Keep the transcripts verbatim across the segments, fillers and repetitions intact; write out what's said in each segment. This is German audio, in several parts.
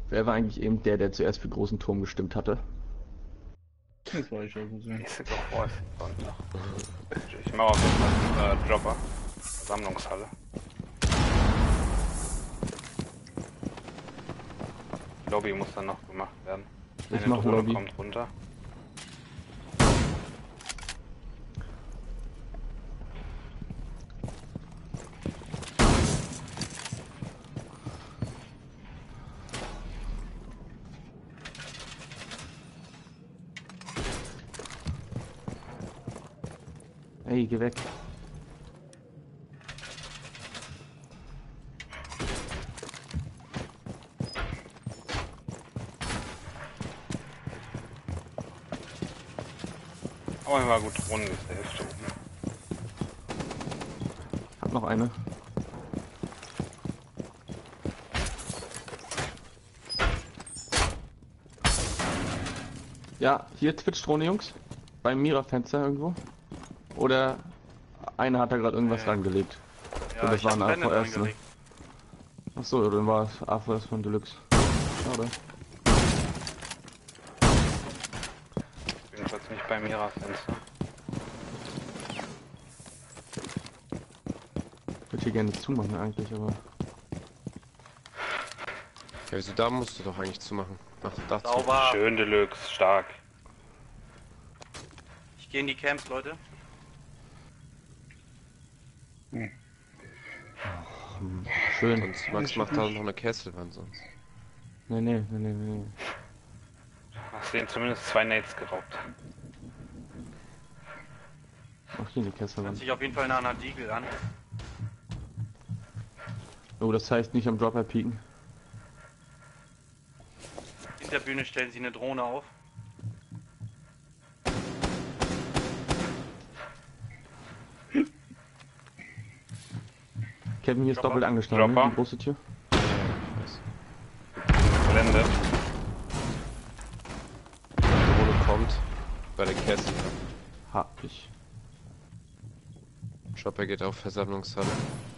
Wer war eigentlich eben der, der zuerst für großen Turm gestimmt hatte? Das war ich also sehen. Nächste Woche ist Sonntag. Ich mache auf jeden Fall äh, Dropper. Sammlungshalle. Lobby muss dann noch gemacht werden. Ich Eine mach Drohne Lobby. kommt runter. Ey, geh weg. Aber ich war gut Drohnen gesaved oben. Hab noch eine. Ja, hier Twitch-Drohne, Jungs. Beim Mira-Fenster irgendwo. Oder einer hat da gerade irgendwas Nee. rangelegt. Ja, Und das ich war hab ein einen Bennett A V S, ne? angelegt. Achso, dann war es A V S von Deluxe. Schade. Jedenfalls nicht beim Mira-Fenster. Ich würde hier gerne zumachen eigentlich, aber... Ja, wieso da musst du doch eigentlich zumachen? Ach, dazu. Sauber. Schön Deluxe, stark. Ich gehe in die Camps, Leute. Schön. Sonst Max macht da noch eine Kesselwand sonst. Nee, nee, nee, nee, nee. Hast denen zumindest zwei Nades geraubt. Ach, hier eine Hört Kesselwand. sich auf jeden Fall nach einer Deagle an. Oh, das heißt nicht am Dropper pieken. In der Bühne stellen sie eine Drohne auf. Kevin, hier ist Dropper. doppelt angeschlagen, ne? Dropper. Die große Tür. Ja, ich weiß. Blende. Drohne kommt bei der Kessel. Hab ich. Chopper geht auf Versammlungshalle.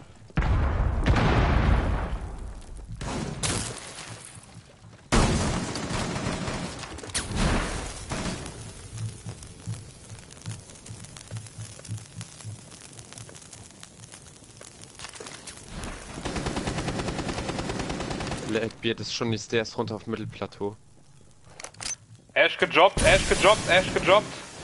Blackbeard ist schon die Stairs runter auf Mittelplateau. Ash gedroppt, Ash gedroppt, Ash gedroppt.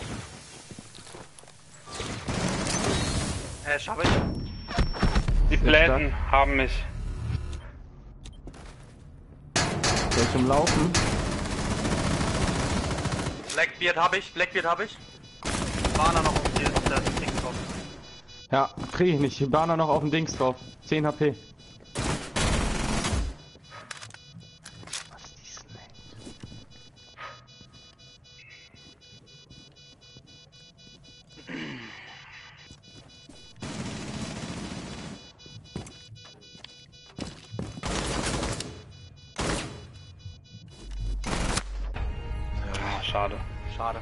Äh, schaffe ich. Die Pläten haben mich. Soll ich zum Laufen? Blackbeard habe ich, Blackbeard habe ich. Warner noch auf der, auf der Ding drauf. Ja, krieg ich nicht. Die Bahner noch auf dem Dings drauf. zehn H P. Was ist die Snake? Ah, schade. Schade.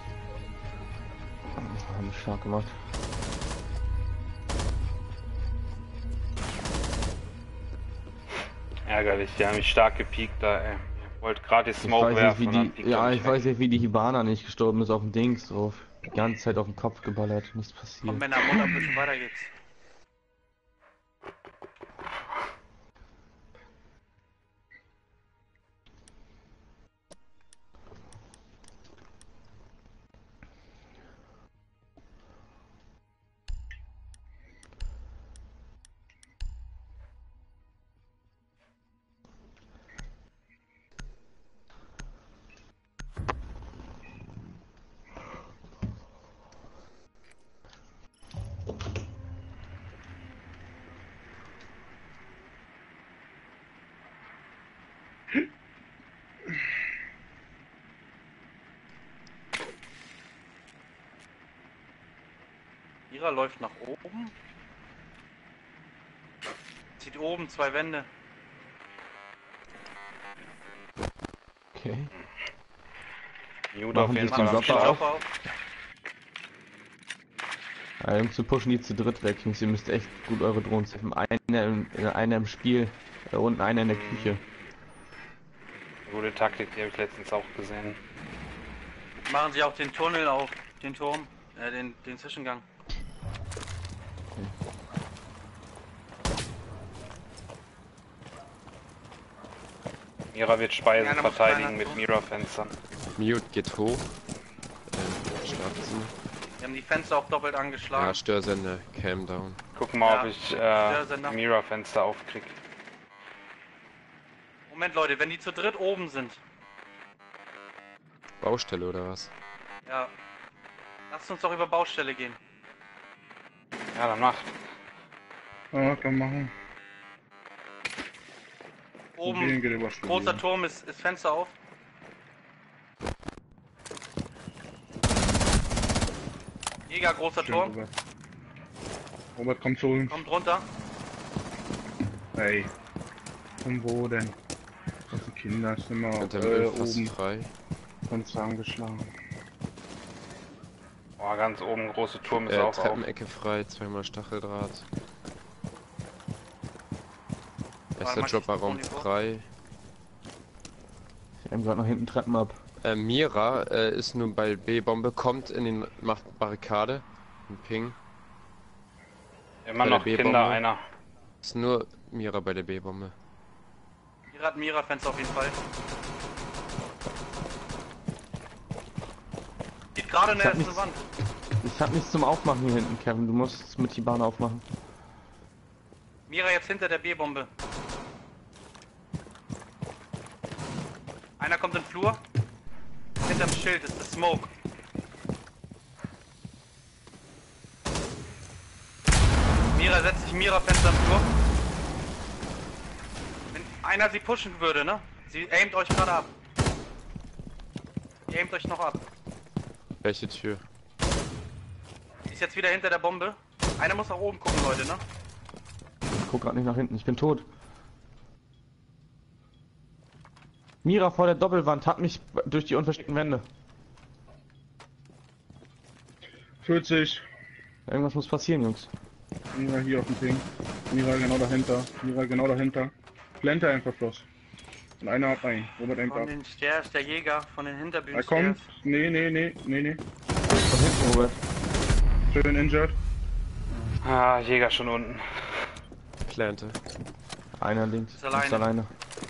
Haben wir stark gemacht. Ärgerlich, die haben mich stark gepiekt da, ey. Wollte gerade die Ich Smoke weiß werfen nicht, und wie dann die, piekt er ja, mich ich weg. weiß nicht, wie die Hibana nicht gestorben ist auf dem Dings drauf. Die ganze Zeit auf den Kopf geballert, nichts Komm passiert. Männer, Mund ein bisschen weiter geht's. Ira läuft nach oben. Zieht oben zwei Wände. Okay. Mute auf Machen jeden Sie Fall zum am Dropper Start. auf? Dropper auf. Ja, Jungs, zu pushen die zu dritt weg. Jungs, ihr müsst echt gut eure Drohnen treffen. Einer im, äh, einer im Spiel, da unten einer in der Küche. gute Taktik, die habe ich letztens auch gesehen. Machen Sie auch den Tunnel auf, den Turm, äh, den, den Zwischengang. Mira wird Speisen Ja, da muss verteidigen keiner mit tun. Mira-Fenstern. Mute geht hoch. Ähm, Schlafzimmer. Wir haben die Fenster auch doppelt angeschlagen. Ja, Störsender, Cam down. Guck mal, Ja, ob ich Störsender. äh, Mira-Fenster aufkrieg. Moment Leute, wenn die zu dritt oben sind, Baustelle oder was? ja, lasst uns doch über Baustelle gehen. Ja, dann mach. Ja, kann machen. Oben, Probieren geht über Studieren. großer Turm ist, ist Fenster auf. Jäger, großer Schön, Turm, Robert. Robert, komm zu uns. kommt runter. Hey. Von wo denn? Das sind Kinder, sind wir Hinter dem äh, Öl fast oben frei. Fenster angeschlagen. Boah, ganz oben große Turm ist Äh, auch auf. Treppenecke frei, zweimal Stacheldraht. Erster mach ich Dropperraum das Monitor? frei. Ich habe gerade nach hinten Treppen ab. Äh, Mira äh, ist nun bei B-Bombe, kommt in den, macht Barrikade. Ein Ping. Immer bei noch der Kinder, B-Bombe. einer. Ist nur Mira bei der B-Bombe. Hier hat Mira Fenster auf jeden Fall. Geht gerade in Ich der hab ersten nichts- Wand. Ich hab nichts zum Aufmachen hier hinten, Kevin. Du musst es mit die Bahn aufmachen. Mira jetzt hinter der B-Bombe. Einer kommt im Flur. Hinterm Schild ist das Smoke. Mira setzt sich Mira Fenster im Flur. Wenn einer sie pushen würde, ne? Sie aimt euch gerade ab. Sie aimt euch noch ab. Welche Tür? Sie ist jetzt wieder hinter der Bombe. Einer muss nach oben gucken, Leute, ne? Ich guck gerade nicht nach hinten. Ich bin tot. Mira vor der Doppelwand hat mich durch die unversteckten Wände. vierzig. Irgendwas muss passieren, Jungs. Mira hier auf dem Ping. Mira genau dahinter. Mira genau dahinter. Blende einfach bloß. Und einer hat einen. Robert Von einfach. den Stairs, der Jäger, von den Hinterbühnen Er kommt. Nee, nee, nee, nee, nee. Von hinten, Robert. Schön injured. Ah, Jäger schon unten. Plante. Einer links. Ist alleine. Ist alleine.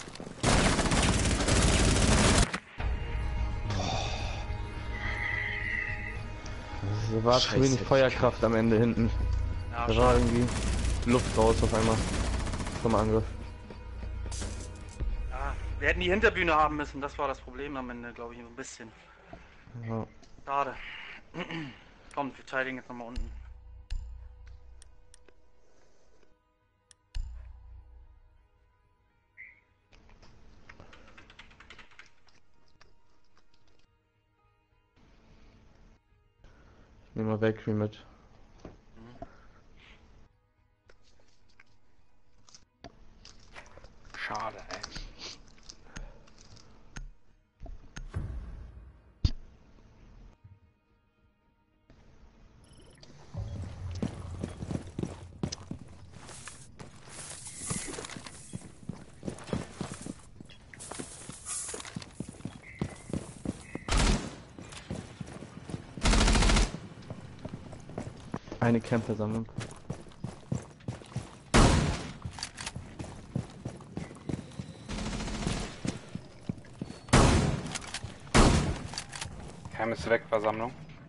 Da war zu Scheiße, wenig ich Feuerkraft am Ende hinten. Ja, Da war irgendwie Luft raus auf einmal vom Angriff. ja, wir hätten die Hinterbühne haben müssen, das war das Problem am Ende, glaube ich, so ein bisschen. Ja. Schade. Komm, wir verteidigen jetzt nochmal unten. Ich nehme mal Valkyrie mit. Schade, ey. Eine Campersammlung. Cam ist weg, Versammlung.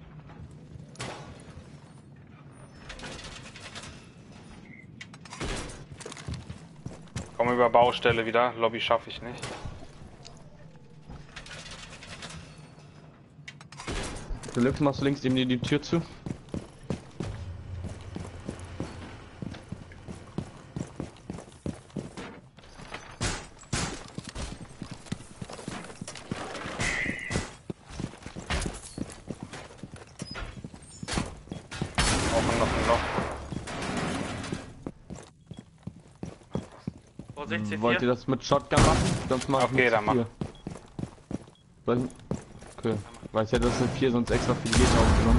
Komm über Baustelle wieder, Lobby schaffe ich nicht. Deluxe, machst du links eben die, die Tür zu? Auch noch ein Loch. Vorsicht, C Wollt ihr vier. das mit Shotgun machen? Sonst mach ich Okay, mit dann mach. vier. Soll ich... Okay. Weil ich hätte das mit vier sonst extra für die Gegner aufgenommen.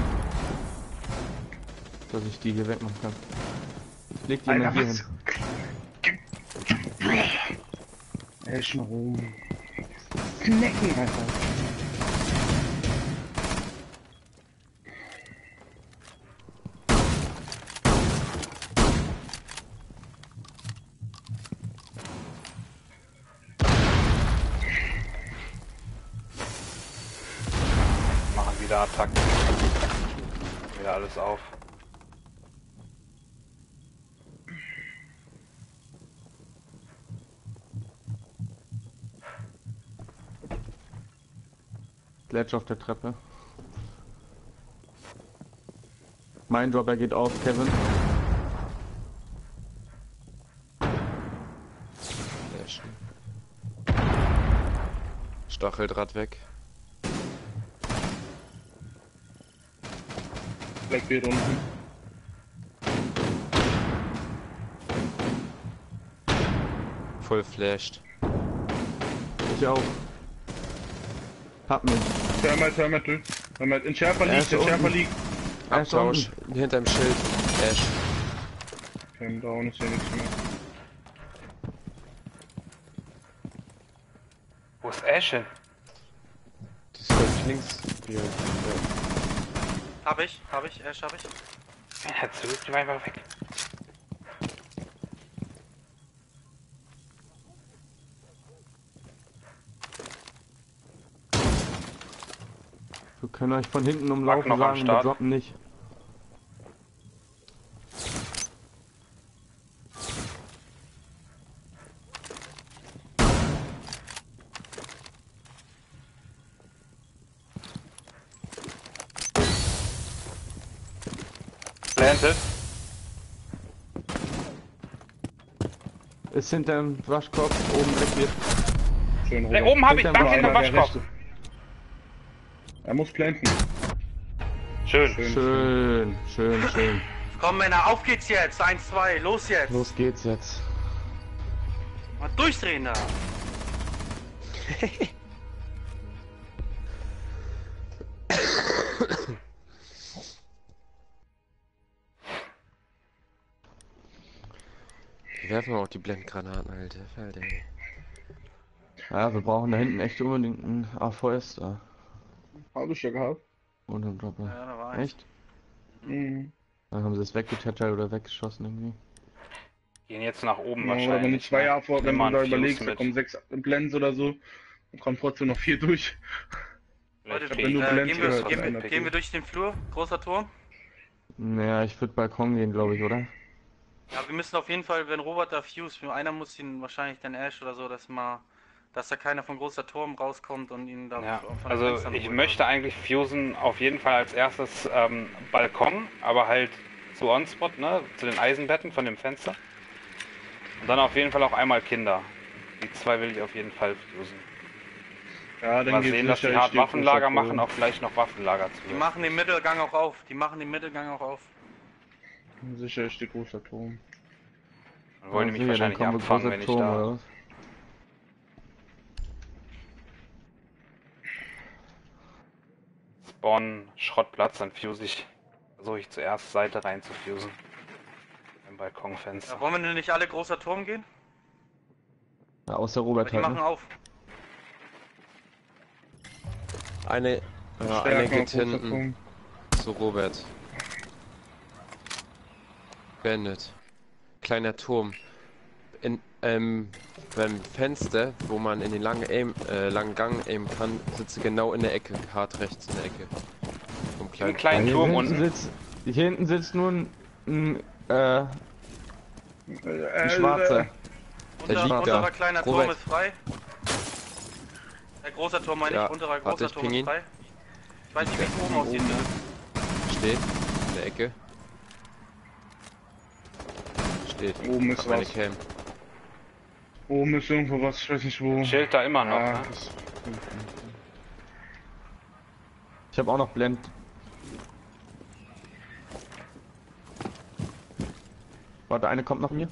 Dass ich die hier wegmachen kann. Leg die mal Alter, hier was? hin. Ey, schon rum. knecken, Alter. Machen wieder Attacken. Wieder alles auf. Sledge auf der Treppe. Mein Dropper geht auf, Kevin. Sehr schön. Stacheldraht weg. Blackbeard unten. Voll flashed. Ich auch. Hab mich. Thermite, Thermite. Thermite. In Schärfer Er liegt, ist in Schärfer unten. liegt. Er ist Abtausch. unten. Hinterm Schild. Ash. Okay, down ist ja nichts mehr. Wo ist Ash hin? Die ist ganz links. Hier. Ja. Hab ich, hab ich, Ash hab ich. Ja, zurück, die war einfach weg. Wir können euch von hinten umlaufen, noch am sagen, wir Start. droppen nicht. Planted. Ist hinter dem Waschkorb oben weg wird. Schön Da rüber. oben hab ich, Hinterm danke, hinterm Einer, der Waschkopf. rechte. Er muss planten. Schön. Schön. Schön, schön, schön. Komm Männer, auf geht's jetzt. eins, zwei, los jetzt. Los geht's jetzt. Mal durchdrehen da. Wir werfen auch die Blendgranaten, Alter. Alter. Ja, wir brauchen da hinten echt unbedingt einen A V S da. Hab ich ja gehabt. Und einen Dropper. Ja, da war eins. Echt? Mhm. Dann haben sie es weggetätschert oder weggeschossen irgendwie. Gehen jetzt nach oben Ja, oder wenn du wahrscheinlich. zwei ne? A V, wenn Nimm mal du da einen Fuse überlegst, da mit. kommen sechs Blends oder so, dann kommen trotzdem noch vier durch. Vielleicht Leute, krieg wenn ich du äh, Blends gehen, wir, gehört gehen, hast, wir, dann gehen wir durch den Flur, großer Turm. Naja, ich würde Balkon gehen, glaube ich, oder? Ja, wir müssen auf jeden Fall, wenn Robert da fuse, einer muss ihn wahrscheinlich den Ash oder so, dass mal, dass da keiner von großer Turm rauskommt und ihn da Ja, von den also Fenstern ich holt möchte oder eigentlich fusen auf jeden Fall als erstes ähm, Balkon, aber halt zu On-Spot, ne, zu den Eisenbetten von dem Fenster. Und dann auf jeden Fall auch einmal Kinder. Die zwei will ich auf jeden Fall fusen. Ja, dann Mal geht's sehen, dass die sicher, hart ich steh Waffenlager großer machen, Turm. auch vielleicht noch Waffenlager zu. so. Die machen den Mittelgang auch auf. Die machen den Mittelgang auch auf. Sicher ist die großer Turm. Dann wollen die mich sicher, dann wahrscheinlich kommen wir abfangen, großer wenn ich Turm, da... oder was? Spawn Schrottplatz, dann fuse ich, versuche ich zuerst Seite rein zu fusen. Im Balkonfenster. Ja, wollen wir denn nicht alle großer Turm gehen? Ja, außer Weil Robert die halt, machen ne? auf. Eine, ja, Stärker eine geht großer hinten Turm. zu Robert. Bandit. Kleiner Turm. In, ähm, beim Fenster, wo man in den langen, Aim, äh, langen Gang aimen kann, sitze genau in der Ecke, hart rechts in der Ecke. Vom Im kleinen kleinen Hier Turm hinten unten. sitzt, hier hinten sitzt nur ein, ein, äh, Äh, ein Schwarzer. Der Unter, liegt unterer da. kleiner Turm Robert. ist frei. Der großer Turm meine Ja, ich, unterer warte, großer ich Turm ping ist ihn. frei. Ich weiß nicht, wie es oben aussieht. Ne? Steht in der Ecke. Steht. Oben ist Hab meine was. Cam. Oben ist irgendwo was, ich weiß nicht wo. Schild da immer noch, Ah, ne? das- Ich habe auch noch Blend. Warte, eine kommt nach mir.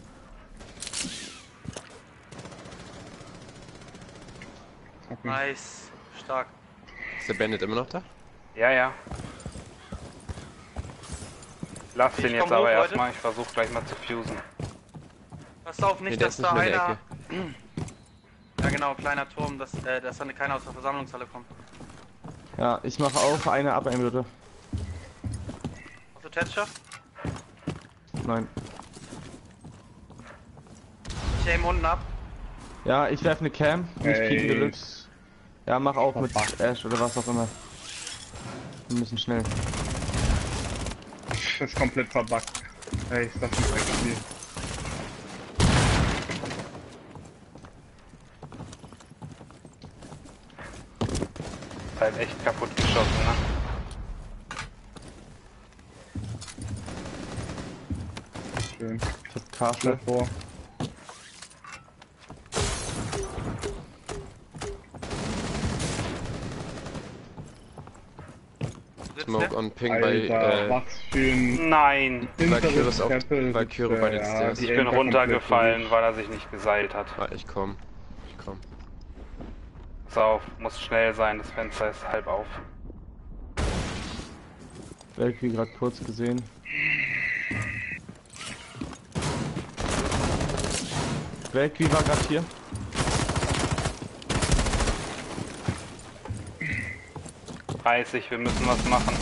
okay. Nice. Stark. Ist der Bandit immer noch da? Ja, ja. Lass Ich den jetzt komm aber hoch, erstmal, ich versuche gleich mal zu fusen. Pass auf, Nee, nicht, der dass ist nicht da mehr in der einer. Ecke. Ja genau, kleiner Turm, dass, äh, dass dann keiner aus der Versammlungshalle kommt. Ja, ich mache auf eine ab, ein bitte. Hast du Tätscher? Nein. Ich aim unten ab. Ja, ich werfe eine Cam. Nicht Ey. Pieken Deluxe. Ja, mach auf mit Verpackt. Ash oder was auch immer. Wir müssen schnell. Das ist komplett verbuggt. Ey, ist das ein Dreckspiel. Ist halt echt kaputt geschossen, ne? Schön. Ich hab Castle. Vor. Sitzt Smoke der? on Ping Alter, bei, äh, was für ein Nein! Valkyrie ist auf- Treppe Valkyrie sitzt bei der, den ja, Stairs. die Ich bin Elfer runtergefallen, komplett weil er sich nicht geseilt hat. ah, ich komm. Ich komm. Pass auf, muss schnell sein, das Fenster ist halb auf. Valkyrie gerade kurz gesehen. Valkyrie war gerade hier. dreißig, wir müssen was machen.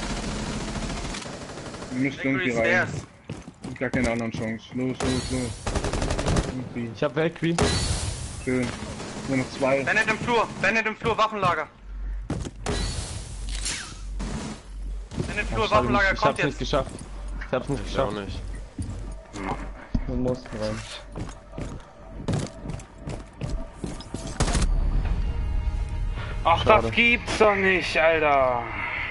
durch. Wir müssen irgendwie Valkyrie rein. Stairs. Gar keine anderen Chance. Los, los, los. Irgendwie. Ich hab Valkyrie. Schön. Nur noch zwei. Bennett im Flur, Bennett im Flur, Waffenlager. Bennett im Flur, Ach, schade, Waffenlager, ich kommt hab's nicht jetzt. geschafft. Ich hab's nicht Ich auch geschafft. nicht. Du musst rein. Ach, Schade. das gibt's doch nicht, Alter!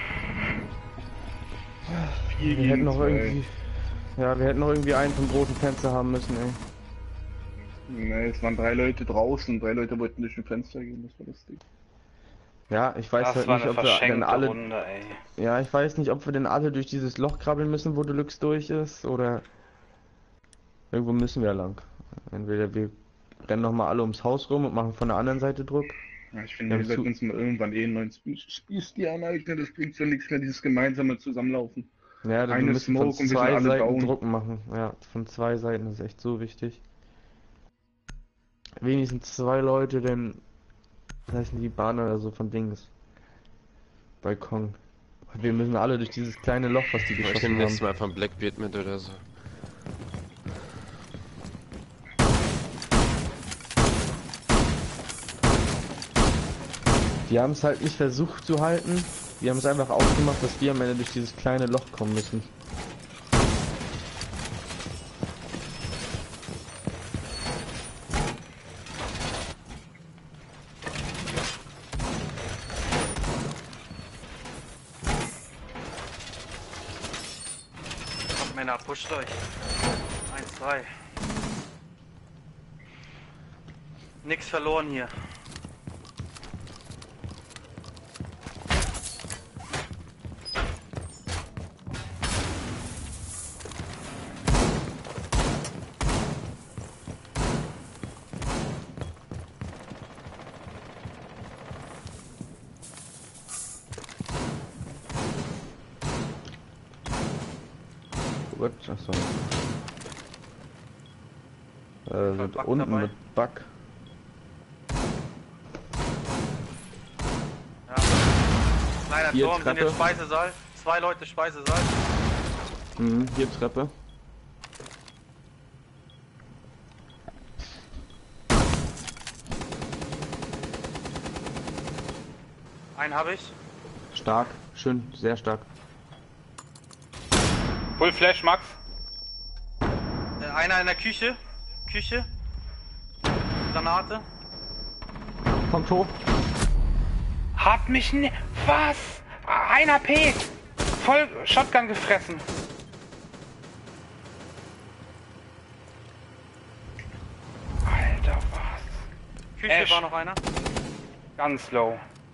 Vier Wir hätten gegen noch zwei. irgendwie. Ja, wir hätten noch irgendwie einen vom großen Fenster haben müssen, ey. Ne, es waren drei Leute draußen und drei Leute wollten durch ein Fenster gehen, das war das Ding. Ja, ich weiß Das halt war nicht, eine ob wir denn verschenkte alle. Runde, ey. Ja, ich weiß nicht, ob wir denn alle durch dieses Loch krabbeln müssen, wo Deluxe durch ist, oder irgendwo müssen wir lang. Entweder wir rennen noch mal alle ums Haus rum und machen von der anderen Seite Druck. Ja, ich finde, Ja, wir zu- sollten uns mal irgendwann eh einen neuen Spielstil aneignen, das bringt ja nichts mehr, dieses gemeinsame Zusammenlaufen. Ja, wir Eine müssen von Smoke und wir sind zwei alle Seiten down. Druck machen. Ja, von zwei Seiten ist echt so wichtig. Wenigstens zwei Leute, denn das heißt die Bahn oder so von Dings. Balkon. Wir müssen alle durch dieses kleine Loch, was die Ich nehme geschossen nächstes haben. Mal einfach ein Blackbeard mit oder so. Die haben es halt nicht versucht zu halten. Die haben es einfach ausgemacht, dass wir am Ende durch dieses kleine Loch kommen müssen. Kommt Männer, pusht euch. Eins, zwei. Nix verloren hier. Gut, achso. Äh, sind Bug unten dabei? mit Bug. Ja. Kleiner Hier, Turm, sind Treppe. jetzt Speisesaal. Zwei Leute Speisesaal. Mhm, hier Treppe. Einen habe ich. Stark, schön, sehr stark. Full Flash, Max. Äh, einer in der Küche. Küche. Granate. Kommt hoch. Hat mich ne... Was? ein H P! Voll Shotgun gefressen. Alter, was? Küche Ash. war noch einer. Ganz low.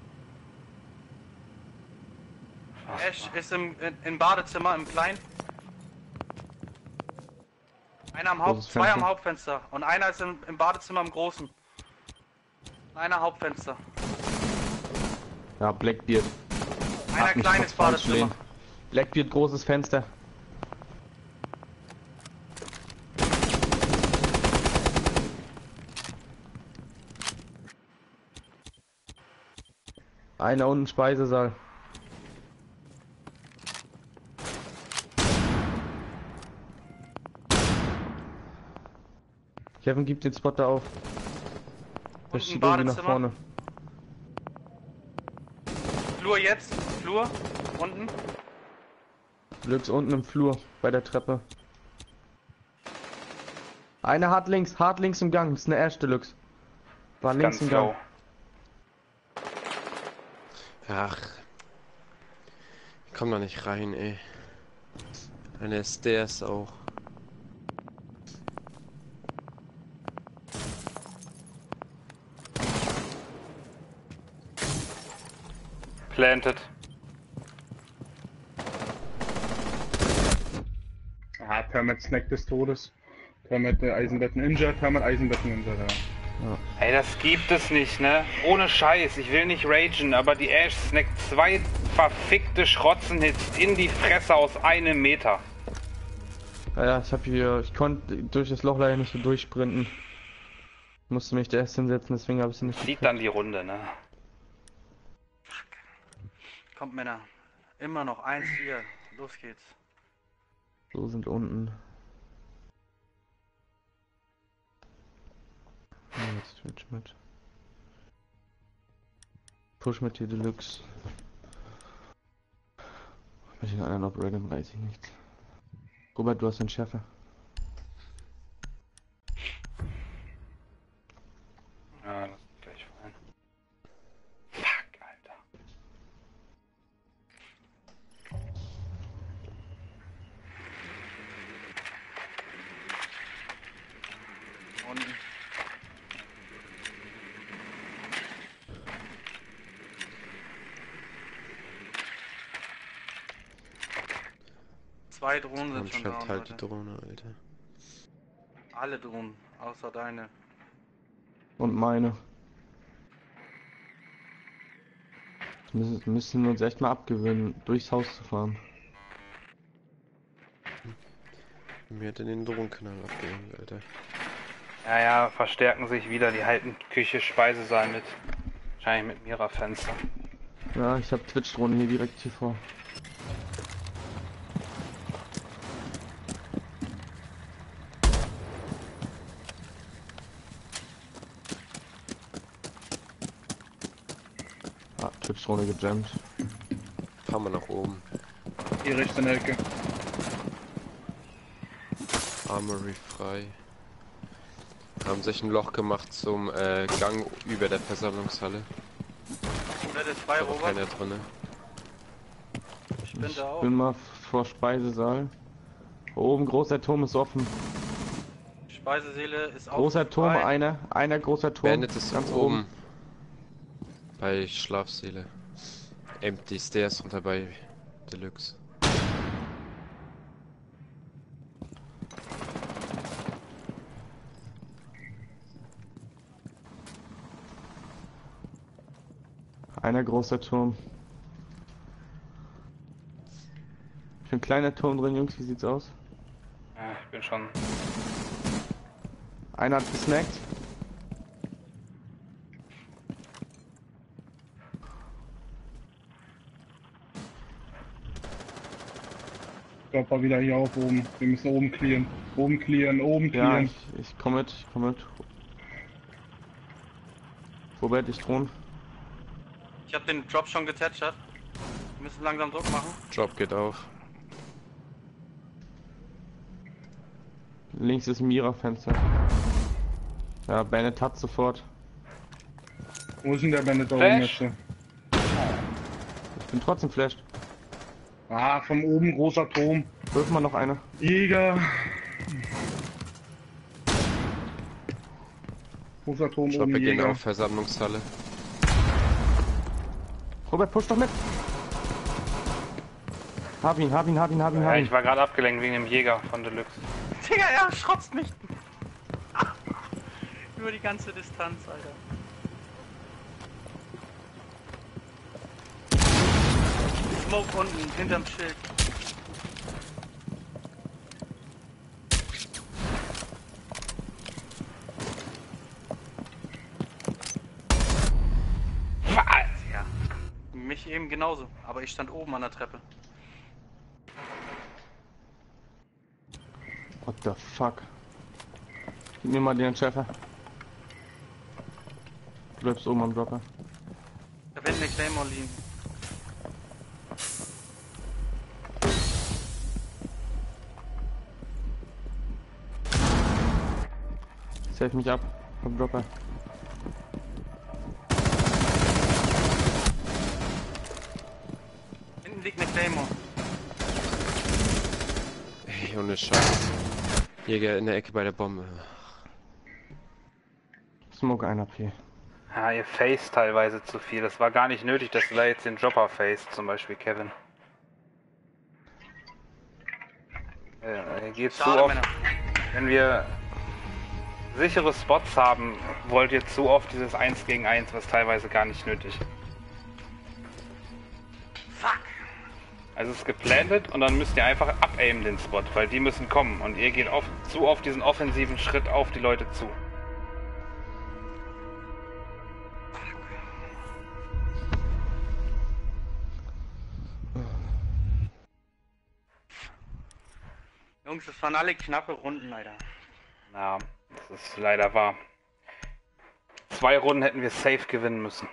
Ash ist im, in, im Badezimmer, im Kleinen. Einer am Haupt, Großes zwei am Fenster. Hauptfenster. Und einer ist im, im Badezimmer im Großen. Einer Hauptfenster. Ja, Blackbeard. Einer Hat mich kleines fast falsch Badezimmer. gelehnt. Blackbeard, großes Fenster. Einer unten Speisesaal. Kevin gibt den Spot da auf. Der Unten schiebt irgendwie nach Badezimmer. vorne. Flur jetzt. Flur. Unten. Lux unten im Flur bei der Treppe. Einer hart links, hart links im Gang. Das ist eine erste Lux. War links Ganz im Gang. low. Ach. Ich komm da nicht rein, ey. Eine Stairs auch. Planted. Ah, Termit Snack des Todes. Termit äh, Eisenbetten injured, Termit Eisenbetten injured, ja. Ey, das gibt es nicht, ne? Ohne Scheiß, ich will nicht ragen, aber die Ash snackt zwei verfickte Schrotzenhits in die Fresse aus einem Meter. Ja, ja, ich hab hier, ich konnte durch das Loch leider nicht so durchsprinten. Musste mich da erst hinsetzen, deswegen habe ich sie nicht Sieht dann die Runde, ne? Kommt Männer. Immer noch eins vier. Los geht's. So sind unten. Ja, jetzt Twitch mit. Push mit hier Deluxe. Wenn ich den anderen Operator, weiß ich nicht. Robert, du hast den Schärfer. Ja, das ist gleich fein. Fuck, Alter. Unten. Zwei Drohnen sind Und schon schleppt down, halt die Leute. Drohne, Alter. Alle Drohnen, außer deine. Und meine. Das müssen, müssen wir uns echt mal abgewöhnen, durchs Haus zu fahren. Mir hat in den Drohnenkanal abgehängt, Alter. Ja, ja, verstärken sich wieder. Die halten Küche, Speisesaal mit. Wahrscheinlich mit Mira-Fenster. Ja, ich habe Twitch-Drohne hier direkt hier vor. Ah, Twitch-Drohne gejammt. Fahren wir nach oben. Hier rechts in der Ecke. Armory frei. Haben sich ein Loch gemacht zum äh, Gang über der Versammlungshalle. Wer ist frei, Aber Robert? keiner drinne. Ich bin Ich da auch. bin mal vor Speisesaal. Oben großer Turm ist offen. Speiseseele ist auch Großer Turm, frei. einer, einer großer Turm. Bandit ist ganz oben. oben. Bei Schlafseele. Empty Stairs runter bei Deluxe. Einer großer Turm. Ich bin ein kleiner Turm drin, Jungs, wie sieht's aus? Ja, ich bin schon. Einer hat gesnackt. Körper wieder hier auf oben. Wir müssen oben clearen. Oben clearen, oben Ja, clearen. ich, ich komme mit, ich komme mit. Robert, ich drohen. Ich habe den Drop schon getätschert. Wir müssen langsam Druck machen. Job geht auf. Links ist ein Mira-Fenster. Ja, Bennett hat sofort. Wo ist denn der Bandit da Flash? oben jetzt? Ich bin trotzdem flashed. Ah, von oben großer Turm. Wirf mal noch einer. Jäger. Großer Turm Job, oben, wir gehen Jäger. auf Versammlungshalle. Robert, push doch mit. Hab ihn, hab ihn, hab ihn, hab ihn, hab Ja, ihn. ich war gerade abgelenkt wegen dem Jäger von Deluxe. Digga, er schrotzt mich. Über die ganze Distanz, Alter. Smoke unten, hinterm Schild. Was? Ja. ich eben genauso, aber ich stand oben an der Treppe. What the fuck? Gib mir mal den Treffer. Du bleibst oben am Dropper. Da wird eine Claymore liegen. Save mich ab vom Dropper. Hinten liegt eine Claymore. Ey, ohne Scheiß. Jäger in der Ecke bei der Bombe. Smoke ein A P. Ja, ihr faced teilweise zu viel. Das war gar nicht nötig, dass du da jetzt den Dropper faced, zum Beispiel Kevin. Ja, er geht zu Schade, oft. Männer. Wenn wir sichere Spots haben, wollt ihr zu oft dieses eins gegen eins, was teilweise gar nicht nötig. Fuck! Also es ist geplantet und dann müsst ihr einfach abaimen den Spot, weil die müssen kommen und ihr geht oft, zu oft diesen offensiven Schritt auf die Leute zu. Jungs, das waren alle knappe Runden leider. Ja, das ist leider wahr. Zwei Runden hätten wir safe gewinnen müssen.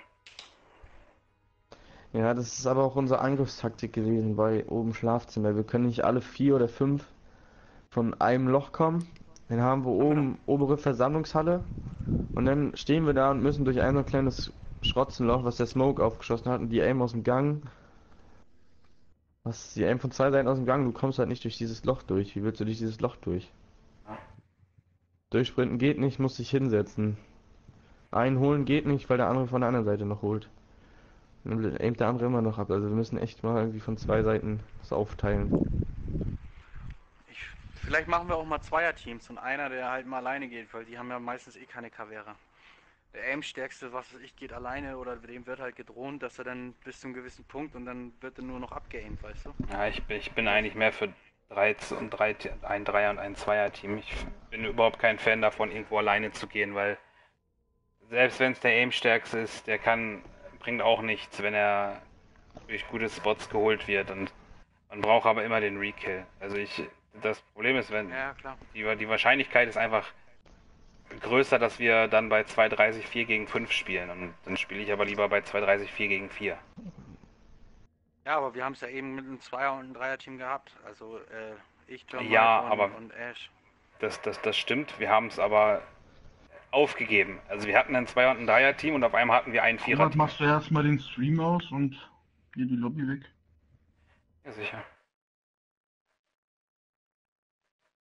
Ja, das ist aber auch unsere Angriffstaktik gewesen bei oben Schlafzimmer. Wir können nicht alle vier oder fünf von einem Loch kommen. Dann haben wir oben obere Versammlungshalle und dann stehen wir da und müssen durch ein so kleines Schrotzenloch, was der Smoke aufgeschossen hat, und die Aim aus dem Gang. Was die Aim von zwei Seiten aus dem Gang, du kommst halt nicht durch dieses Loch durch. Wie willst du durch dieses Loch durch? Ja. Durchsprinten geht nicht, musst dich hinsetzen. Einholen geht nicht, weil der andere von der anderen Seite noch holt. Dann aimt der andere immer noch ab. Also wir müssen echt mal irgendwie von zwei Seiten das aufteilen. Ich, vielleicht machen wir auch mal Zweierteams und einer, der halt mal alleine geht, weil die haben ja meistens eh keine Kavere. Der Aim-Stärkste, was weiß ich, geht alleine oder dem wird halt gedroht, dass er dann bis zu einem gewissen Punkt und dann wird er nur noch abgeaimt, weißt du? Ja, ich bin, ich bin eigentlich mehr für drei und drei, ein Dreier- und ein Zweier-Team. Ich bin überhaupt kein Fan davon, irgendwo alleine zu gehen, weil selbst wenn es der Aim-Stärkste ist, der kann, bringt auch nichts, wenn er durch gute Spots geholt wird, und man braucht aber immer den Rekill. Also ich, das Problem ist, wenn Ja, klar. die, die Wahrscheinlichkeit ist einfach größer, dass wir dann bei zwei dreißig vier gegen fünf spielen, und dann spiele ich aber lieber bei zwei dreißig vier gegen vier. Ja, aber wir haben es ja eben mit einem Zweier- und einem Dreier-Team gehabt. Also äh, ich, John Ja, und, aber- und Ash. Das, das, das stimmt, wir haben es aber aufgegeben. Also wir hatten ein Zweier- und ein Dreier-Team und auf einmal hatten wir ein Robert, Vierer-Team. machst du erstmal den Stream aus und hier die Lobby weg? Ja, sicher.